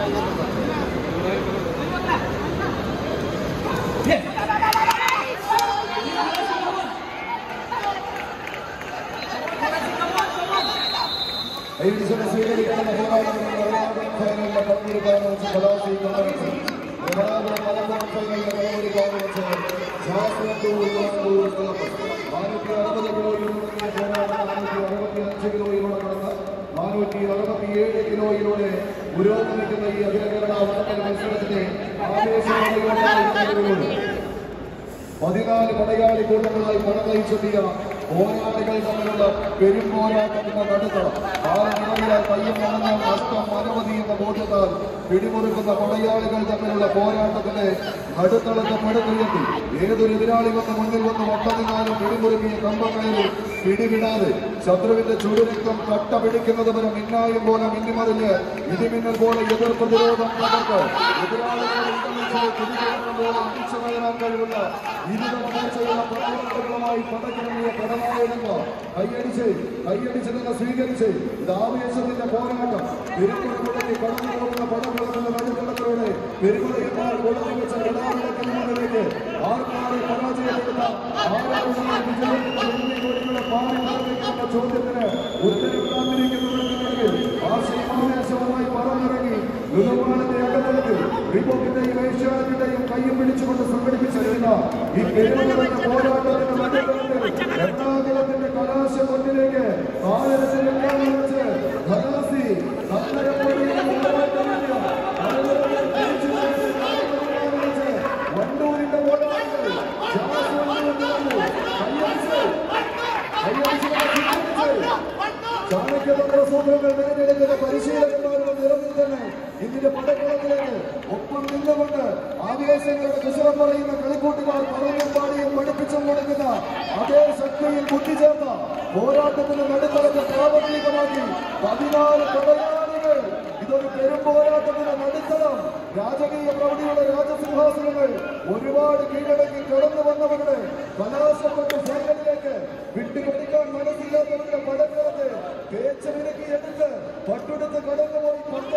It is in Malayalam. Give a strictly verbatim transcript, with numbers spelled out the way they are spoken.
നാനൂറ്റി അറുപത്തിയേഴ് കിലോയിലൂടെ പുരോഗമിക്കുന്ന ഈ അഖിലകേരള വടക്കൻ മത്സരത്തിന്റെ ആവേശ പതിനാല് പടയാളി കൂട്ടങ്ങളായി പടനയിച്ചെത്തിയ പോരാളികൾ തമ്മിലുള്ള പെരുമ്പോരാട്ടത്തിന്റെ നടുത്തളം കാലനിറവിലാൽ കയ്യും വന്ന നഷ്ടം അനവധി എന്ന ബോധ്യത്താൽ പിടിമുറുക്കുന്ന പടയാളികൾ തമ്മിലുള്ള പോരാട്ടത്തിന്റെ നടുത്തളത്തെ പടുത്തുയർത്തി ഏതൊരു എതിരാളി വന്ന് മുന്നിൽ വന്ന് ഒട്ടതിനാലും പിടിമുറുക്കിയ കമ്പങ്ങളിൽ പിടിവിടാതെ ശത്രുവിന്റെ ചുടുരക്തം കട്ട പിടിക്കുന്നത് വരെ മിന്നായും പോലെ മിന്നിമറിഞ്ഞ് ഇടിമിന്നൽ പോലെ എതിർ പ്രതിരോധം തകർത്ത് എതിരാളികളെ പോലെ അടിച്ചു കയറാൻ കഴിവുള്ള ഇരുപതുള്ള പ്രവർത്തനങ്ങളുമായി പടക്കിറങ്ങിയ പടനായകന്മാർ കൈയടിച്ച് കൈയടിച്ച് തന്നെ സ്വീകരിച്ച് ഇത് ആവേശത്തിന്റെ പോരാട്ടം പെരുമുറക്കുടങ്ങി കടന്നു പോകുന്ന പടകുളത്തിന്റെ നടുക്കളത്തിലൂടെ പെരുമുറയന്മാർ കൊളത്തി വെച്ച ഗതാഗതത്തിലേക്ക് ആർക്കാരെ പരാജയപ്പെടുന്ന ആരാധന വിജയത്തിന്റെ പാടി നിർമ്മിക്കുന്ന ചോദ്യത്തിന് ഉത്തരം കാത്തിരിക്കുന്നുണ്ടെങ്കിൽ ആശയമാവേശവുമായി പറന്നിറങ്ങി ലുലവാണിന്റെ അകത്തളത്തിൽ റിപ്പോർട്ടിന്റെയും ഏഷ്യാനെറ്റിന്റെയും കയ്യും പിടിച്ചുകൊണ്ട് സംഘടിപ്പിച്ചിരുന്ന ഈ പെരുമുറയുടെ പോരാട്ടത്തിന്റെ നടുക്കളത്തിൽ എറണാകുളത്തിന്റെ കലാശ മുന്നിലേക്ക് കാലത്തിന് വെച്ച് ഖലാസി വണ്ടൂരിന്റെ പോരാട്ടങ്ങൾ ചാണക്യതന്ത്ര സൂത്രങ്ങൾ നേടിയെടുക്കുന്ന പരിശീലകന്മാരുടെ നിറവിൽ തന്നെ ഇതിന്റെ പടക്കളത്തിലേക്ക് ഒപ്പം നിന്നുകൊണ്ട് ആവേശങ്ങളുടെ കുശലം പറയുന്ന കളിക്കൂട്ടുകാർ പറയുകയും പാടിയും പഠിപ്പിച്ചും കൊടുക്കുന്ന അതേ ശക്തിയിൽ കൂട്ടിച്ചേർത്ത പോരാട്ടത്തിന്റെ നടുത്തളത്തെ പ്രാവർത്തികമാക്കി പതിനാല് പടയാളികൾ ഇതൊരു പെരുമ്പോരാട്ടത്തിന്റെ നടുത്തളം രാജകീയ പ്രൗഢിയുടെ രാജസിംഹാസനങ്ങൾ ഒരുപാട് കീഴടക്കി കടന്നു വന്നവരുടെ കലാശപ്പെട്ട ഫൈനലിലേക്ക് വിട്ടുകൊടുക്കാൻ മനസ്സില്ലാത്തവരുടെ പടക്കളത്തെ പേച്ച് വിലക്കി എടുത്ത് പട്ടുടുത്ത് കടന്നുപോയി